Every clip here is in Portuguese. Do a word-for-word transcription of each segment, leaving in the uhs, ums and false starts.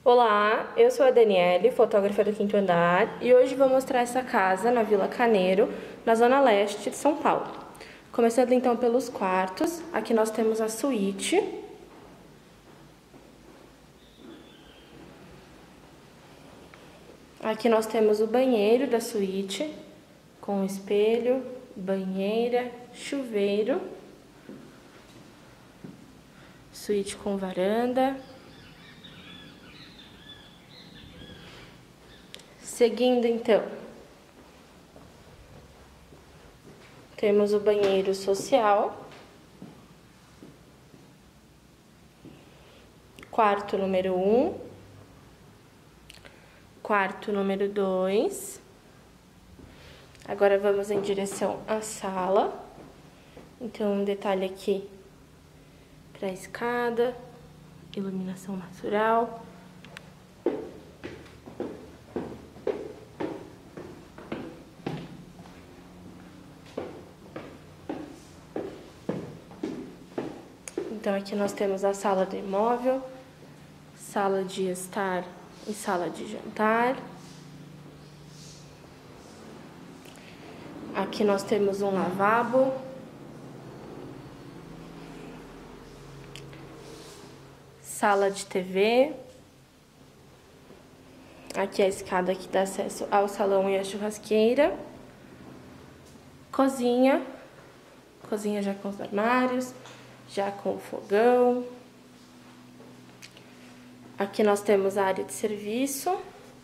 Olá, eu sou a Daniele, fotógrafa do Quinto Andar, e hoje vou mostrar essa casa na Vila Caneiro, na zona leste de São Paulo. Começando então pelos quartos, aqui nós temos a suíte. Aqui nós temos o banheiro da suíte, com espelho, banheira, chuveiro. Suíte com varanda. Seguindo então, temos o banheiro social, quarto número um, quarto número dois. Agora vamos em direção à sala. Então, um detalhe aqui para a escada, iluminação natural. Então, aqui nós temos a sala do imóvel, sala de estar e sala de jantar. Aqui nós temos um lavabo. Sala de T V. Aqui a escada que dá acesso ao salão e à churrasqueira. Cozinha. Cozinha já com os armários, já com o fogão. Aqui nós temos a área de serviço.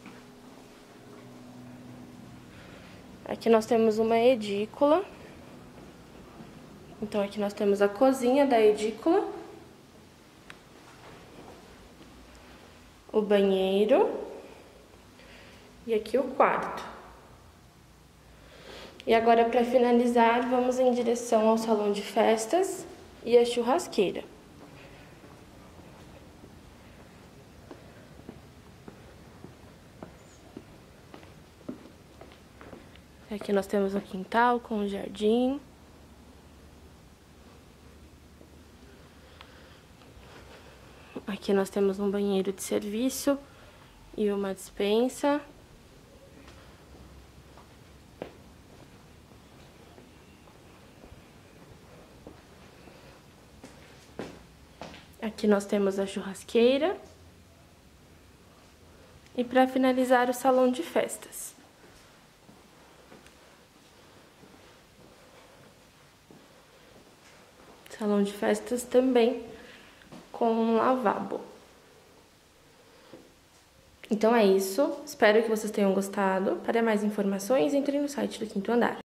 Aqui nós temos uma edícula. Então, aqui nós temos a cozinha da edícula. O banheiro. E aqui o quarto. E agora, para finalizar, vamos em direção ao salão de festas e a churrasqueira. Aqui nós temos um quintal com um jardim. Aqui nós temos um banheiro de serviço e uma despensa. Aqui nós temos a churrasqueira. E para finalizar, o salão de festas. Salão de festas também com um lavabo. Então é isso. Espero que vocês tenham gostado. Para mais informações, entre no site do Quinto Andar.